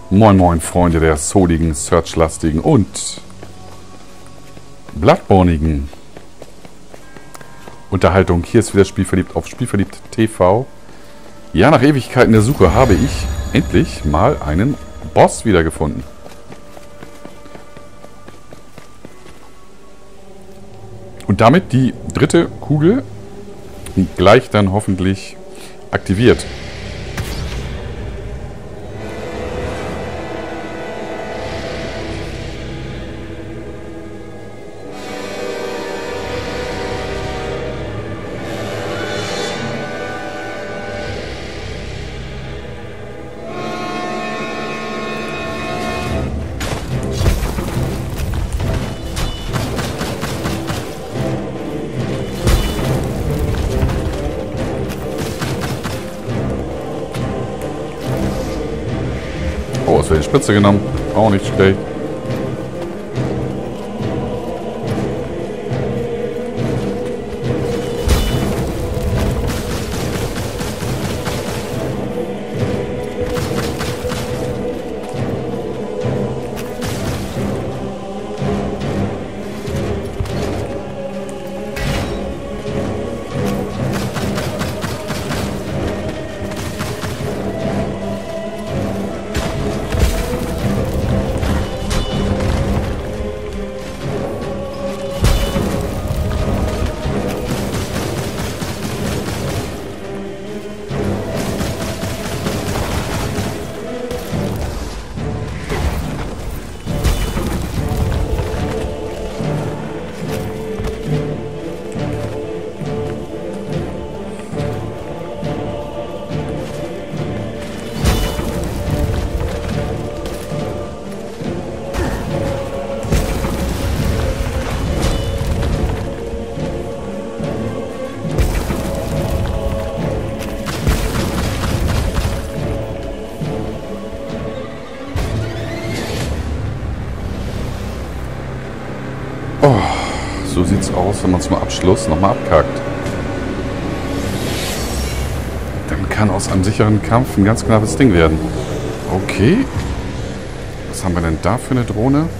Moin moin Freunde der souligen, searchlastigen und bloodbornigen Unterhaltung. Hier ist wieder Spielverliebt auf Spielverliebt TV. Ja, nach Ewigkeiten der Suche habe ich endlich mal einen Boss wiedergefunden. Und damit die dritte Kugel gleich dann hoffentlich aktiviert. Oh, es wird die Spitze genommen. Auch nicht schlecht. Oh, so sieht's aus, wenn man zum Abschluss nochmal abkackt. Dann kann aus einem sicheren Kampf ein ganz knappes Ding werden. Okay. Was haben wir denn da für eine Drohne?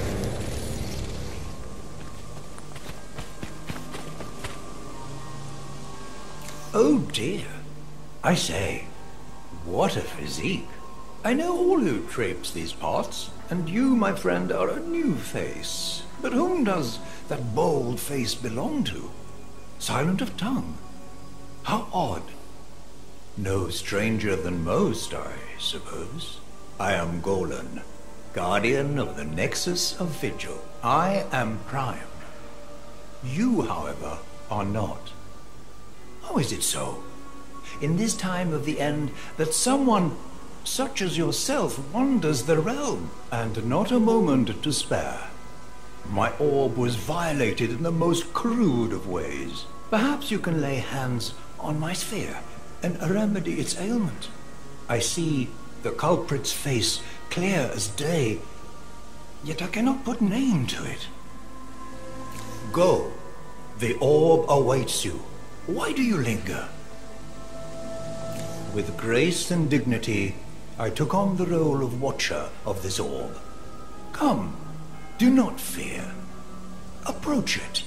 Oh dear. I say, what a physique. I know all who traipse these parts, and you, my friend, are a new face. But whom does that bold face belong to? Silent of tongue? How odd. No stranger than most, I suppose. I am Golan, guardian of the Nexus of Vigil. I am Prime. You, however, are not. How is it so, in this time of the end, that someone such as yourself wanders the realm, and not a moment to spare? My orb was violated in the most crude of ways. Perhaps you can lay hands on my sphere and remedy its ailment. I see the culprit's face clear as day, yet I cannot put name to it. Go. The orb awaits you. Why do you linger? With grace and dignity, I took on the role of watcher of this orb. Come, do not fear. Approach it.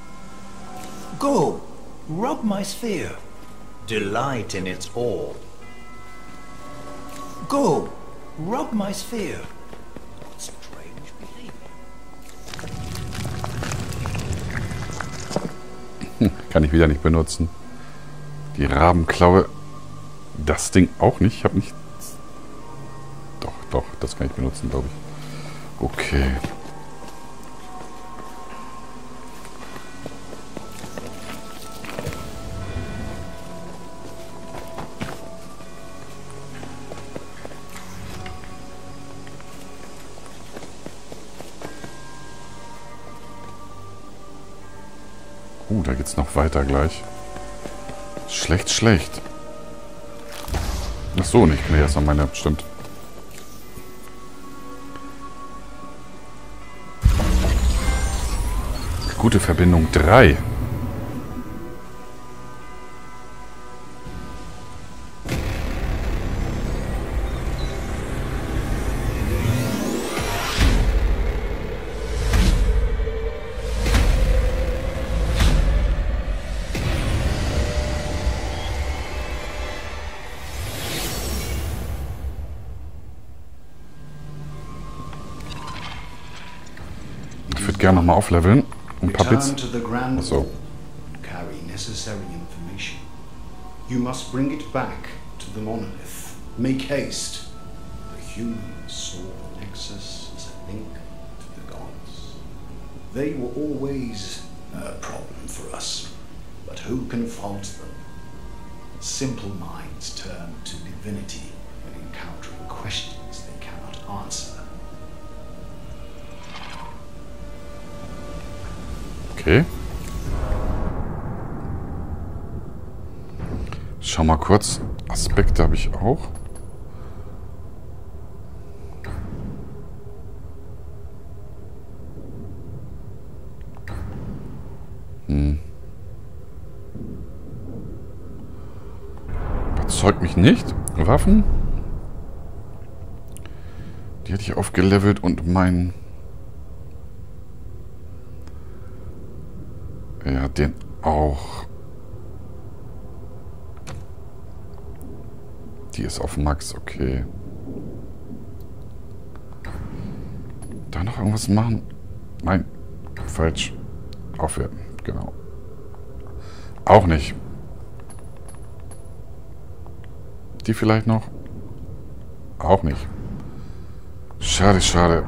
Go, rub my sphere. Delight in its orb. Go, rub my sphere. What strange behavior. Kann ich wieder nicht benutzen. Die Rabenklaue. Das Ding auch nicht. Ich habe nicht... Doch, das kann ich benutzen, glaube ich. Okay. Da geht's noch weiter gleich. Schlecht, schlecht. Ach so, nicht. Nee, das war meine, stimmt. Gute Verbindung 3. würde gerne nochmal aufleveln. Ein paar Bits. Return to the Grand Achso. Hall. Carry necessary information. You must bring it back to the monolith. Make haste. The humans saw the Nexus as a link to the gods. They were always a problem for us, but who can fault them? Simple minds turn to divinity when encountering questions they cannot answer. Okay. Schau mal kurz. Aspekte habe ich auch. Überzeugt mich nicht. Waffen. Die hätte ich aufgelevelt und mein... Ja, den auch. Die ist auf Max, okay. Da noch irgendwas machen? Nein, falsch. Aufwerten, genau. Auch nicht. Die vielleicht noch? Auch nicht. Schade, schade.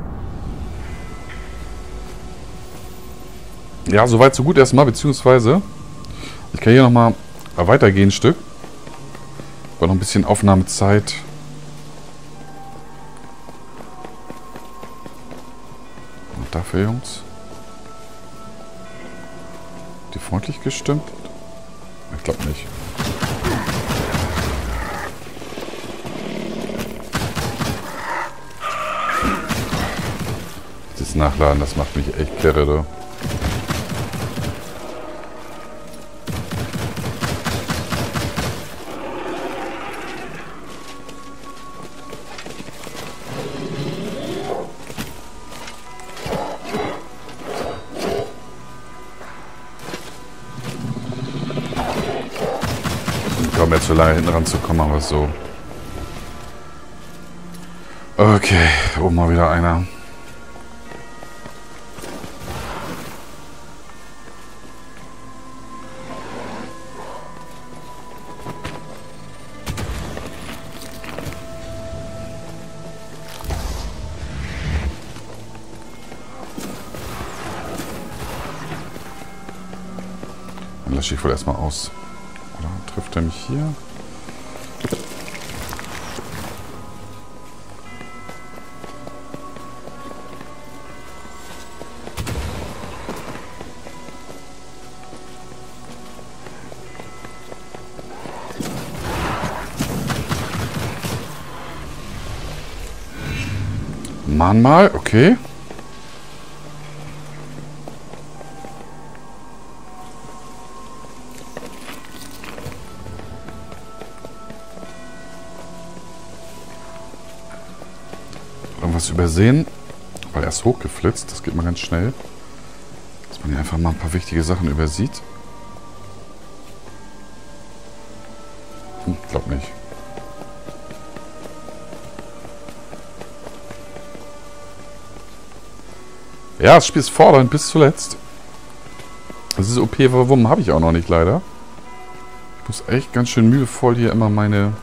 Ja, soweit so gut erstmal, beziehungsweise ich kann hier nochmal weitergehen ein Stück. Aber noch ein bisschen Aufnahmezeit. Und dafür, Jungs. Die freundlich gestimmt? Ich glaube nicht. Das Nachladen, das macht mich echt kirre, du. Mir zu lange hinten ranzukommen, aber so. Okay, oben mal wieder einer. Dann lösche ich wohl erstmal aus. Trifft er mich hier? Mahnmal, okay. Irgendwas übersehen, weil er ist hochgeflitzt. Das geht mal ganz schnell. Dass man hier einfach mal ein paar wichtige Sachen übersieht. Glaub nicht. Ja, das Spiel ist fordernd bis zuletzt. Das ist OP-Wurm habe ich auch noch nicht, leider. Ich muss echt ganz schön mühevoll hier immer meine...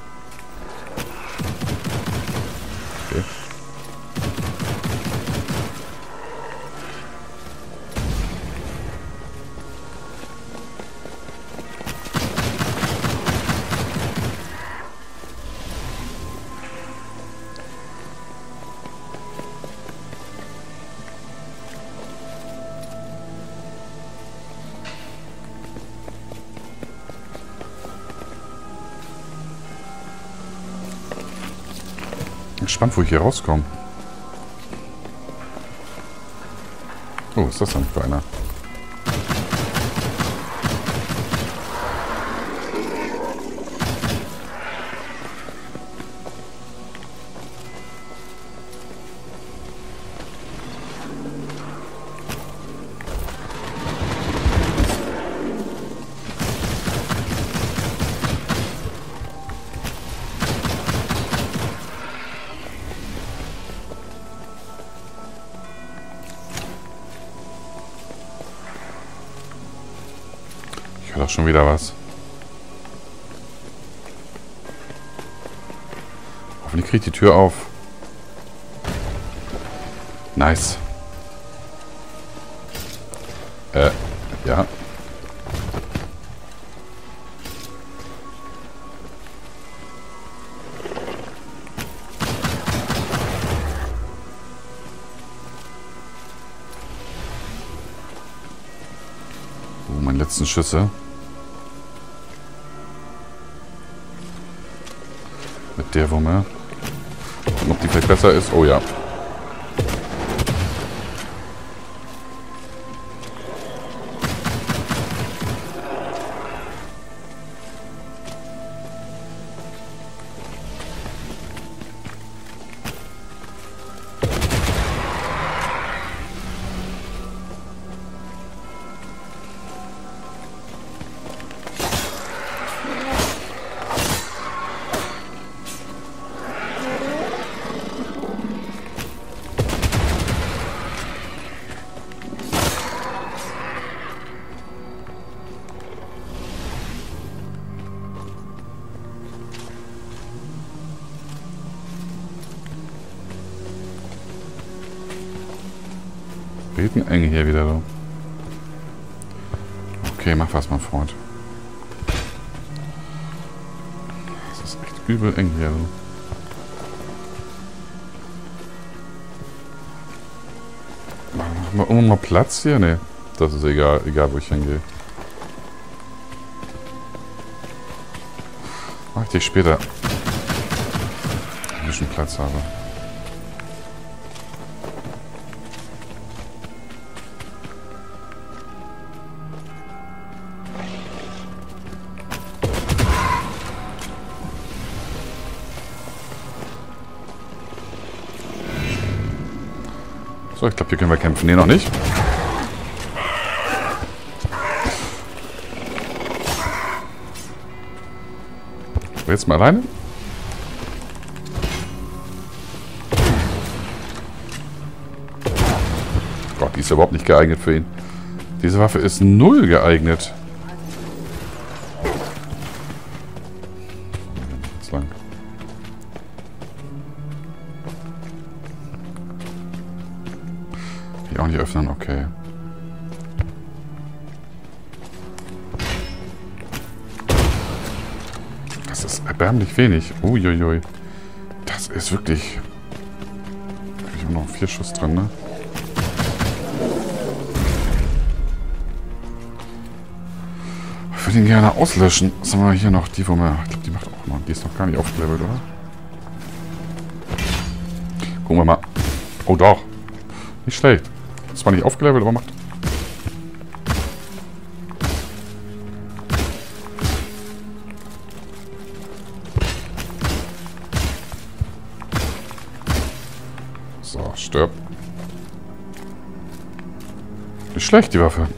Okay. Gespannt, wo ich hier rauskomme. Oh, was ist das denn für einer? schon wieder was. Hoffentlich kriege ich die Tür auf. Nice. Ja. Meine letzten Schüsse. Mit der Wumme. Gucken, ob die vielleicht besser ist. Oh ja. Eng hier wieder so. Okay, mach was, mein Freund. Das ist echt übel eng hier so. Machen wir irgendwann mal Platz hier? Ne, das ist egal, wo ich hingehe. Mach ich dich später. Ein bisschen Platz habe. So, ich glaube, hier können wir kämpfen. Ne, noch nicht. Jetzt mal alleine. Gott, die ist überhaupt nicht geeignet für ihn. Diese Waffe ist null geeignet. Jetzt lang. Auch nicht öffnen, okay. Das ist erbärmlich wenig. Uiuiui. Das ist wirklich... Da habe ich auch noch 4 Schuss dran, ne? Ich würde ihn gerne auslöschen. Was haben wir hier noch? Die, wo wir... Ich glaube, die macht auch noch. Die ist noch gar nicht aufgelevelt, oder? Gucken wir mal. Oh doch. Nicht schlecht. Zwar nicht aufgelevelt, aber macht. So, stirb. Nicht schlecht, die Waffe.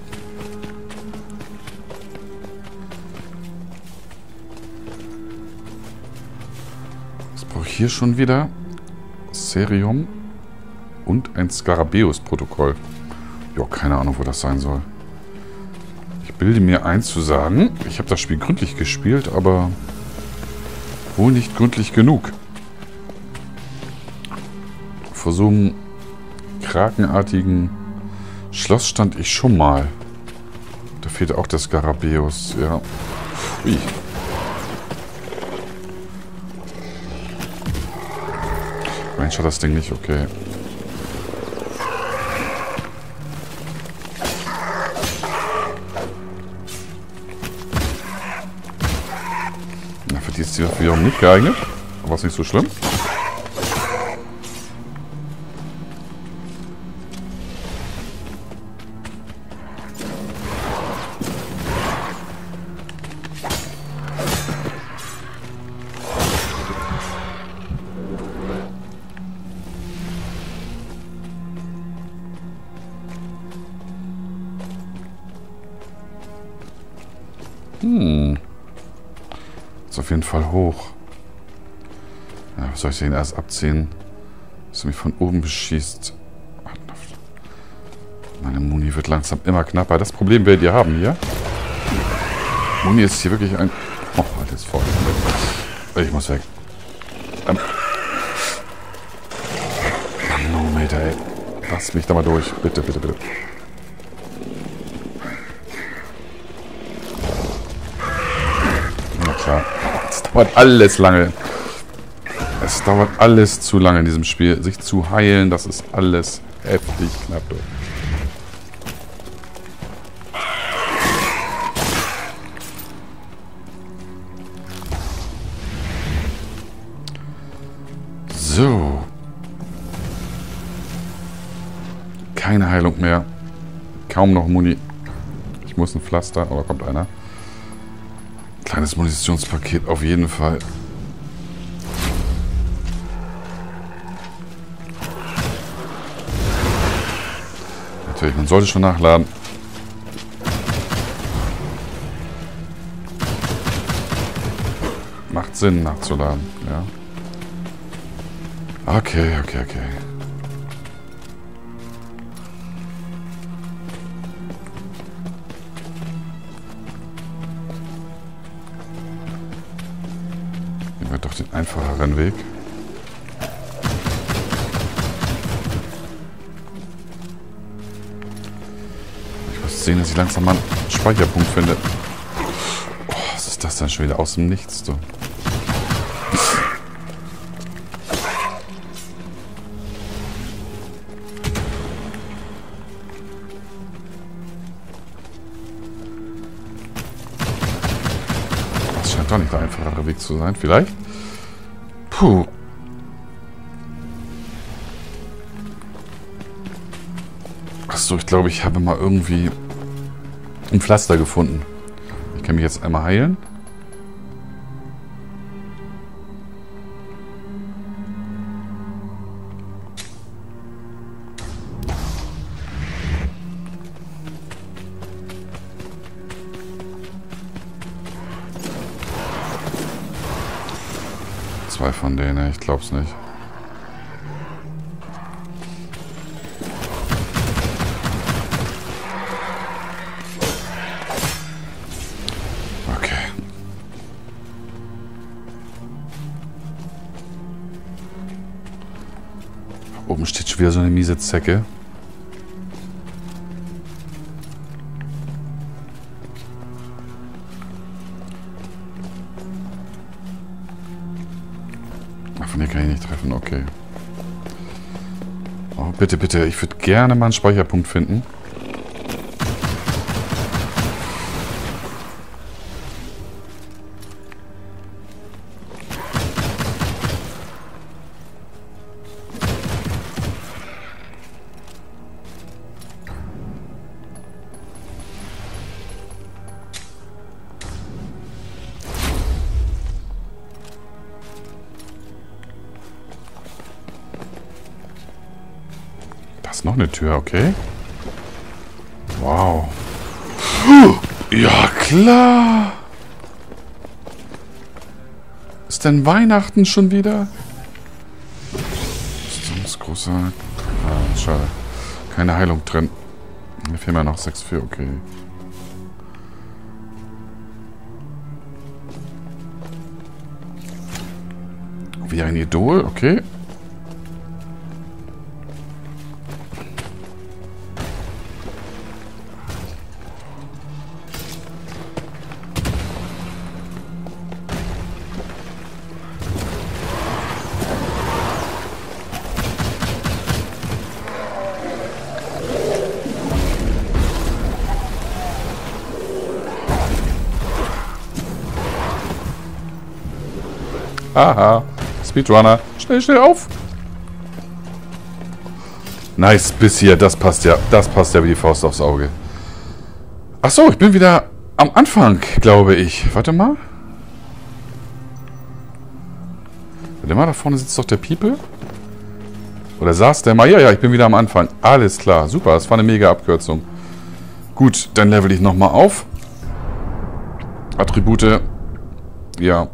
Was brauche ich hier schon wieder? Cerium und ein Skarabäus-Protokoll. Ja, keine Ahnung, wo das sein soll. Ich bilde mir ein zu sagen, ich habe das Spiel gründlich gespielt, aber wohl nicht gründlich genug. Vor so einem krakenartigen Schloss stand ich schon mal. Da fehlt auch der Skarabäus, ja. Ui. Mensch, hat das Ding nicht, okay. Für die ist die wiederum nicht geeignet, aber ist nicht so schlimm. Ist auf jeden Fall hoch. Ja, was soll ich denn erst abziehen? Dass er mich von oben beschießt. Meine Muni wird langsam immer knapper. Das Problem werdet ihr haben hier. Muni ist hier wirklich ein... Oh, das ist voll. Ich muss weg. Manometer, ey. Lass mich da mal durch. Bitte, bitte, bitte. Na klar. Es dauert alles lange. Es dauert alles zu lange in diesem Spiel. Sich zu heilen, das ist alles heftig knapp. So. Keine Heilung mehr. Kaum noch Muni. Ich muss ein Pflaster, aber kommt einer. Kleines Munitionspaket auf jeden Fall. Natürlich, man sollte schon nachladen. Macht Sinn, nachzuladen, ja. Okay, okay, okay. Nehmen wir doch den einfacheren Weg. Ich muss sehen, dass ich langsam mal einen Speicherpunkt finde. Oh, was ist das denn schon wieder aus dem Nichts, du? Doch nicht der einfachere Weg zu sein, vielleicht? Puh. Achso, ich glaube, ich habe mal irgendwie ein Pflaster gefunden. Ich kann mich jetzt einmal heilen. Zwei von denen, ich glaub's nicht. Okay. Oben steht schon wieder so eine miese Zecke. Von hier kann ich nicht treffen, okay. Oh, bitte, bitte. Ich würde gerne mal einen Speicherpunkt finden. Noch eine Tür, okay. Wow. Ja, klar. Ist denn Weihnachten schon wieder? Das ist großer... Ah, schade. Keine Heilung drin. Mir fehlen mir noch 6 für, okay. Wie ein Idol, okay. Aha. Speedrunner. Schnell, schnell auf. Nice, bis hier. Das passt ja. Das passt ja wie die Faust aufs Auge. Ach so, ich bin wieder am Anfang, glaube ich. Warte mal. Warte mal, da vorne sitzt doch der People. Oder saß der mal? Ja, ja, ich bin wieder am Anfang. Alles klar. Super, das war eine mega Abkürzung. Gut, dann level ich nochmal auf. Attribute. Ja.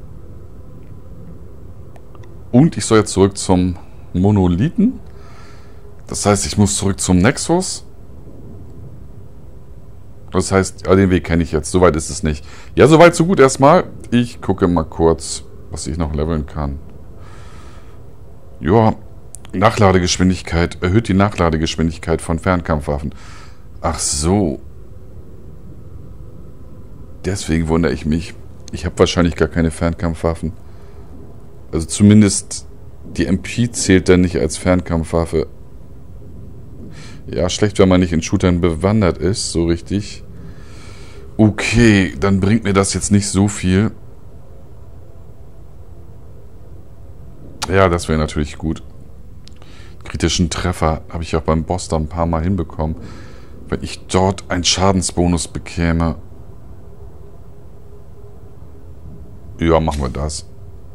Und ich soll jetzt zurück zum Monolithen. Das heißt, ich muss zurück zum Nexus. Das heißt, den Weg kenne ich jetzt. Soweit ist es nicht. Ja, soweit so gut erstmal. Ich gucke mal kurz, was ich noch leveln kann. Ja, Nachladegeschwindigkeit. Erhöht die Nachladegeschwindigkeit von Fernkampfwaffen. Ach so. Deswegen wundere ich mich. Ich habe wahrscheinlich gar keine Fernkampfwaffen. Also zumindest die MP zählt dann nicht als Fernkampfwaffe. Ja, schlecht, wenn man nicht in Shootern bewandert ist, so richtig. Okay, dann bringt mir das jetzt nicht so viel. Ja, das wäre natürlich gut. Kritischen Treffer habe ich auch beim Boss da ein paar Mal hinbekommen. Wenn ich dort einen Schadensbonus bekäme. Ja, machen wir das.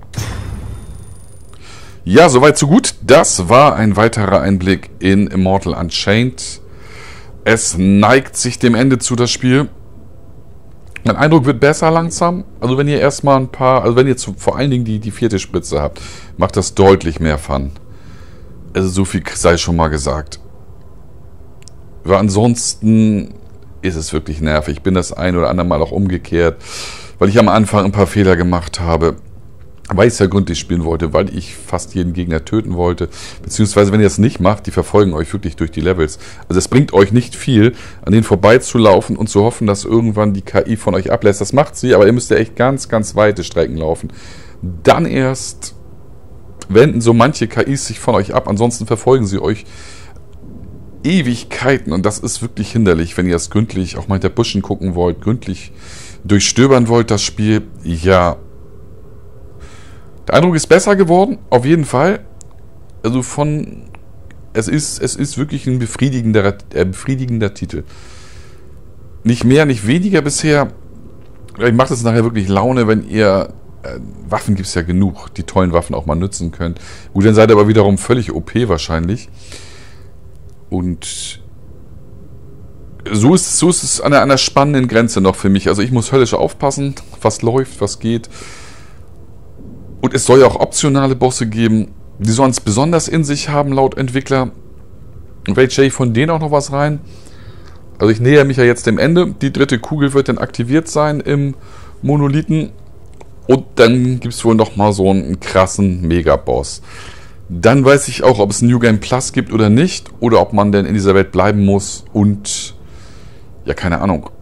Ja, soweit so gut. Das war ein weiterer Einblick in Immortal Unchained. Es neigt sich dem Ende zu, das Spiel. Mein Eindruck wird besser langsam. Also wenn ihr erstmal ein paar, also wenn ihr vor allen Dingen die 4. Spritze habt, macht das deutlich mehr Fun. Also so viel sei schon mal gesagt. Aber ansonsten ist es wirklich nervig. Ich bin das ein oder andere Mal auch umgekehrt, weil ich am Anfang ein paar Fehler gemacht habe. Weil ich es ja gründlich spielen wollte, weil ich fast jeden Gegner töten wollte. Beziehungsweise, wenn ihr das nicht macht, die verfolgen euch wirklich durch die Levels. Also es bringt euch nicht viel, an denen vorbeizulaufen und zu hoffen, dass irgendwann die KI von euch ablässt. Das macht sie, aber ihr müsst ja echt ganz, ganz weite Strecken laufen. Dann erst wenden so manche KIs sich von euch ab. Ansonsten verfolgen sie euch Ewigkeiten. Und das ist wirklich hinderlich, wenn ihr das gründlich, auch mal hinter Buschen gucken wollt, gründlich durchstöbern wollt, das Spiel. Ja, der Eindruck ist besser geworden, auf jeden Fall. Also es ist wirklich ein befriedigender Titel. Nicht mehr, nicht weniger bisher. Vielleicht macht es nachher wirklich Laune, wenn ihr Waffen gibt es ja genug, die tollen Waffen auch mal nutzen könnt. Gut, dann seid ihr aber wiederum völlig OP wahrscheinlich. Und so ist es an einer spannenden Grenze noch für mich. Also ich muss höllisch aufpassen, was läuft, was geht. Und es soll ja auch optionale Bosse geben, die sollen es besonders in sich haben, laut Entwickler. Und vielleicht stelle ich von denen auch noch was rein. Also ich näher mich ja jetzt dem Ende. Die 3. Kugel wird dann aktiviert sein im Monolithen. Und dann gibt es wohl noch mal so einen krassen Megaboss. Dann weiß ich auch, ob es ein New Game Plus gibt oder nicht. Oder ob man denn in dieser Welt bleiben muss. Und, ja, keine Ahnung.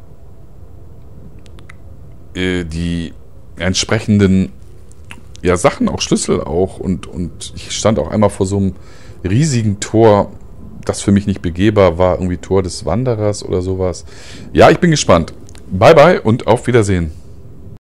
Die entsprechenden Sachen, auch Schlüssel auch. Und ich stand auch einmal vor so einem riesigen Tor, das für mich nicht begehbar war. Irgendwie Tor des Wanderers oder sowas. Ja, ich bin gespannt. Bye bye und auf Wiedersehen.